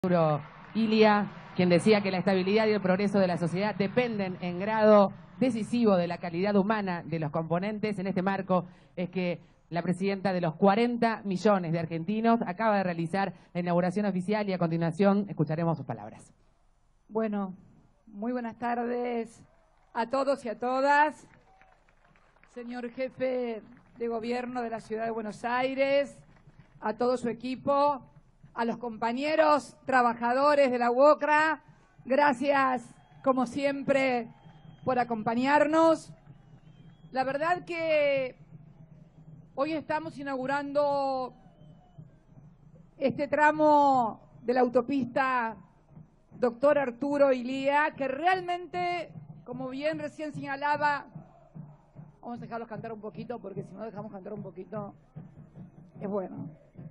Ilia, quien decía que la estabilidad y el progreso de la sociedad dependen en grado decisivo de la calidad humana de los componentes. En este marco es que la presidenta de los 40 millones de argentinos acaba de realizar la inauguración oficial y a continuación escucharemos sus palabras. Bueno, muy buenas tardes a todos y a todas. Señor jefe de gobierno de la Ciudad de Buenos Aires, a todo su equipo, a los compañeros trabajadores de la UOCRA, gracias como siempre por acompañarnos. La verdad que hoy estamos inaugurando este tramo de la autopista Doctor Arturo Illia, que realmente, como bien recién señalaba, vamos a dejarlos cantar un poquito, porque si no dejamos cantar un poquito, es bueno.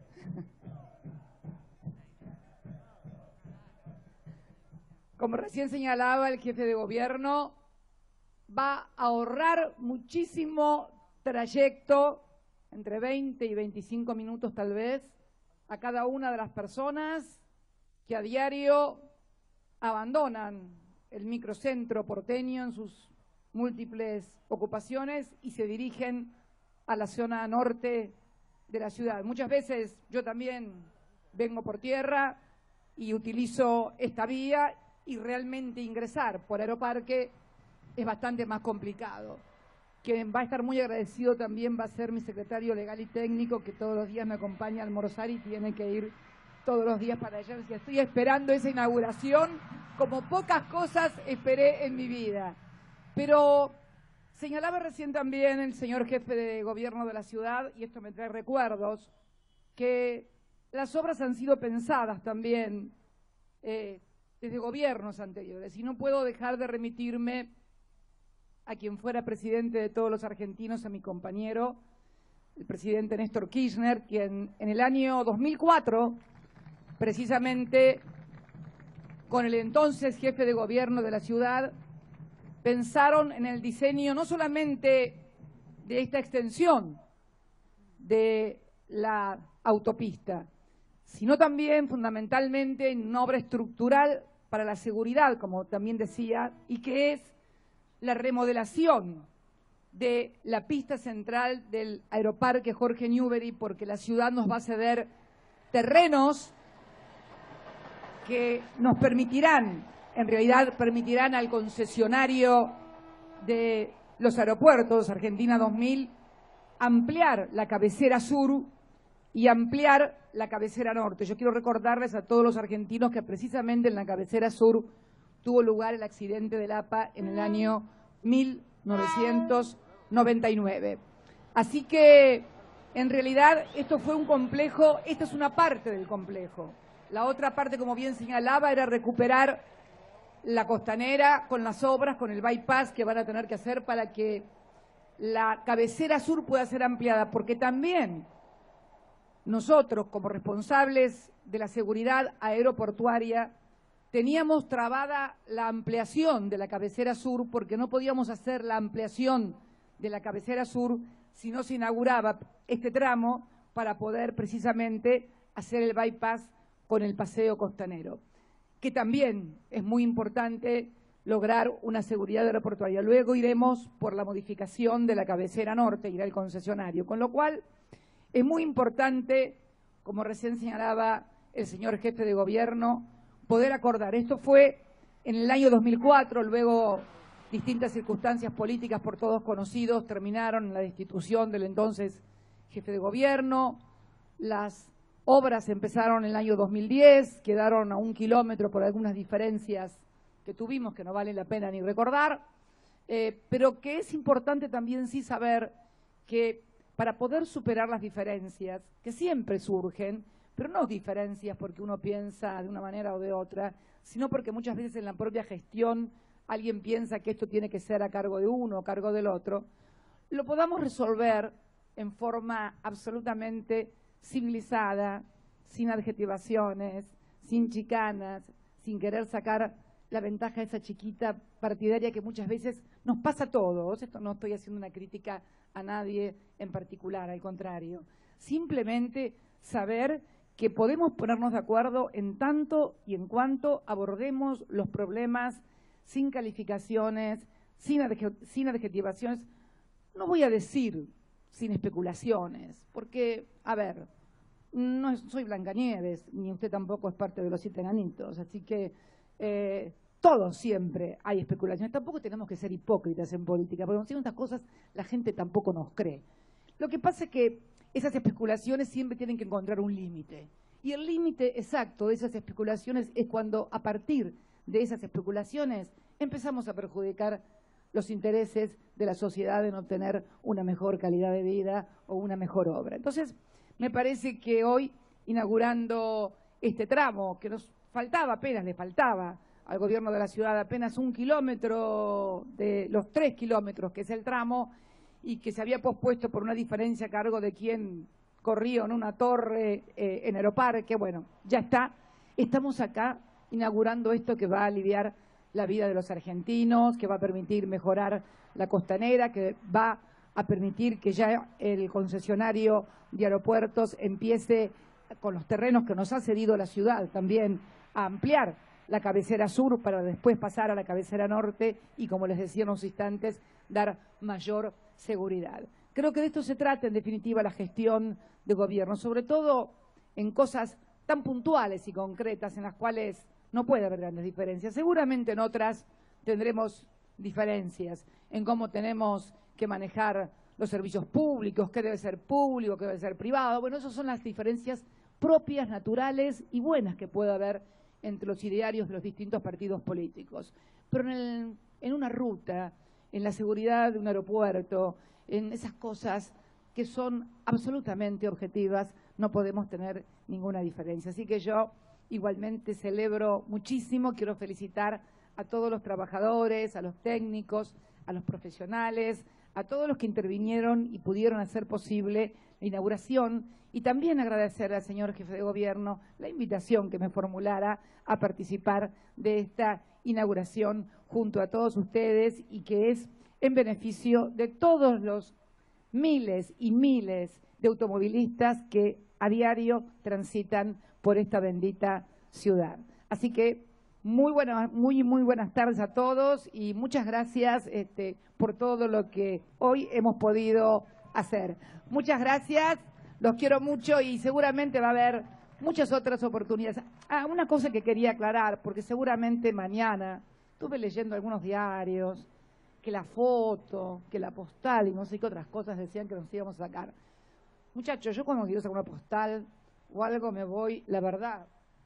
Como recién señalaba el jefe de gobierno, va a ahorrar muchísimo trayecto, entre 20 y 25 minutos tal vez, a cada una de las personas que a diario abandonan el microcentro porteño en sus múltiples ocupaciones y se dirigen a la zona norte de la ciudad. Muchas veces yo también vengo por tierra y utilizo esta vía y realmente ingresar por Aeroparque es bastante más complicado. Quien va a estar muy agradecido también va a ser mi secretario legal y técnico, que todos los días me acompaña a almorzar y tiene que ir todos los días para allá. Estoy esperando esa inauguración como pocas cosas esperé en mi vida. Pero señalaba recién también el señor jefe de gobierno de la ciudad, y esto me trae recuerdos, que las obras han sido pensadas también desde gobiernos anteriores, y no puedo dejar de remitirme a quien fuera presidente de todos los argentinos, a mi compañero, el presidente Néstor Kirchner, quien en el año 2004, precisamente con el entonces jefe de gobierno de la ciudad, pensaron en el diseño no solamente de esta extensión de la autopista, sino también fundamentalmente en una obra estructural para la seguridad, como también decía, y que es la remodelación de la pista central del Aeroparque Jorge Newbery, porque la ciudad nos va a ceder terrenos que nos permitirán, en realidad permitirán al concesionario de los aeropuertos, Argentina 2000, ampliar la cabecera sur y ampliar la cabecera norte. Yo quiero recordarles a todos los argentinos que precisamente en la cabecera sur tuvo lugar el accidente del APA en el año 1999. Así que, en realidad, esto fue un complejo, esta es una parte del complejo. La otra parte, como bien señalaba, era recuperar la costanera con las obras, con el bypass que van a tener que hacer para que la cabecera sur pueda ser ampliada, porque también nosotros, como responsables de la seguridad aeroportuaria, teníamos trabada la ampliación de la cabecera sur, porque no podíamos hacer la ampliación de la cabecera sur si no se inauguraba este tramo para poder precisamente hacer el bypass con el paseo costanero, que también es muy importante lograr una seguridad aeroportuaria. Luego iremos por la modificación de la cabecera norte, irá el concesionario, con lo cual es muy importante, como recién señalaba el señor jefe de gobierno, poder acordar. Esto fue en el año 2004, luego distintas circunstancias políticas por todos conocidos terminaron en la destitución del entonces jefe de gobierno. Las obras empezaron en el año 2010, quedaron a 1 kilómetro por algunas diferencias que tuvimos que no vale la pena ni recordar, pero que es importante también sí saber que para poder superar las diferencias, que siempre surgen, pero no diferencias porque uno piensa de una manera o de otra, sino porque muchas veces en la propia gestión alguien piensa que esto tiene que ser a cargo de uno o a cargo del otro, lo podamos resolver en forma absolutamente civilizada, sin adjetivaciones, sin chicanas, sin querer sacar la ventaja de esa chiquita partidaria que muchas veces nos pasa a todos. Esto no estoy haciendo una crítica a nadie en particular, al contrario. Simplemente saber que podemos ponernos de acuerdo en tanto y en cuanto abordemos los problemas sin calificaciones, sin adjetivaciones, no voy a decir sin especulaciones, porque, a ver, no soy Blancanieves, ni usted tampoco es parte de los 7 enanitos, así que todo siempre hay especulaciones. Tampoco tenemos que ser hipócritas en política, porque cuando estas cosas la gente tampoco nos cree. Lo que pasa es que esas especulaciones siempre tienen que encontrar un límite. Y el límite exacto de esas especulaciones es cuando, a partir de esas especulaciones, empezamos a perjudicar los intereses de la sociedad en obtener una mejor calidad de vida o una mejor obra. Entonces, me parece que hoy, inaugurando este tramo, que nos faltaba, apenas le faltaba al gobierno de la ciudad apenas 1 kilómetro de los 3 kilómetros que es el tramo, y que se había pospuesto por una diferencia a cargo de quien corría en una torre en Aeroparque, bueno, ya está. Estamos acá inaugurando esto que va a aliviar la vida de los argentinos, que va a permitir mejorar la costanera, que va a permitir que ya el concesionario de aeropuertos empiece con los terrenos que nos ha cedido la ciudad también a ampliar la cabecera sur para después pasar a la cabecera norte y, como les decía en unos instantes, dar mayor seguridad. Creo que de esto se trata, en definitiva, la gestión de gobierno, sobre todo en cosas tan puntuales y concretas en las cuales no puede haber grandes diferencias. Seguramente en otras tendremos diferencias en cómo tenemos que manejar los servicios públicos, qué debe ser público, qué debe ser privado. Bueno, esas son las diferencias propias, naturales y buenas que puede haber entre los idearios de los distintos partidos políticos. Pero en una ruta, en la seguridad de un aeropuerto, en esas cosas que son absolutamente objetivas, no podemos tener ninguna diferencia. Así que yo igualmente celebro muchísimo, quiero felicitar a todos los trabajadores, a los técnicos, a los profesionales, a todos los que intervinieron y pudieron hacer posible la inauguración, y también agradecer al señor jefe de gobierno la invitación que me formulara a participar de esta inauguración junto a todos ustedes, y que es en beneficio de todos los miles y miles de automovilistas que a diario transitan por esta bendita ciudad. Así que muy buenas tardes a todos y muchas gracias por todo lo que hoy hemos podido hacer. Muchas gracias, los quiero mucho y seguramente va a haber muchas otras oportunidades. Una cosa que quería aclarar, porque seguramente mañana estuve leyendo algunos diarios que la foto, que la postal y no sé qué otras cosas decían que nos íbamos a sacar. Muchachos, yo cuando quiero sacar una postal o algo me voy, la verdad,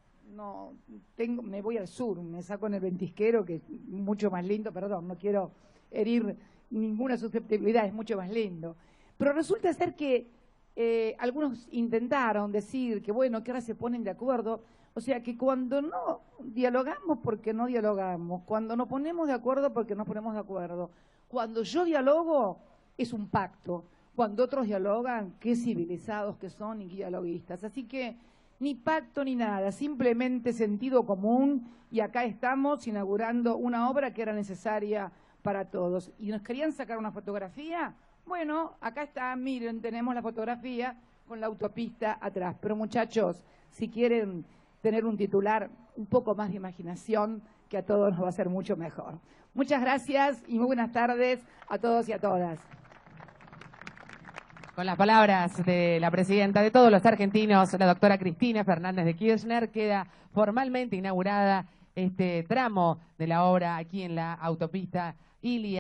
me voy al sur, me saco en el Ventisquero, que es mucho más lindo, perdón, no quiero herir ninguna susceptibilidad, es mucho más lindo. Pero resulta ser que algunos intentaron decir que bueno, que ahora se ponen de acuerdo, o sea que cuando no dialogamos porque no dialogamos, cuando nos ponemos de acuerdo porque nos ponemos de acuerdo, cuando yo dialogo es un pacto, cuando otros dialogan, qué civilizados que son y dialoguistas. Así que ni pacto ni nada, simplemente sentido común, y acá estamos inaugurando una obra que era necesaria para todos. ¿Y nos querían sacar una fotografía? Bueno, acá está, miren, tenemos la fotografía con la autopista atrás. Pero muchachos, si quieren tener un titular, un poco más de imaginación, que a todos nos va a ser mucho mejor. Muchas gracias y muy buenas tardes a todos y a todas. Con las palabras de la presidenta de todos los argentinos, la doctora Cristina Fernández de Kirchner, queda formalmente inaugurada este tramo de la obra aquí en la autopista Ilia.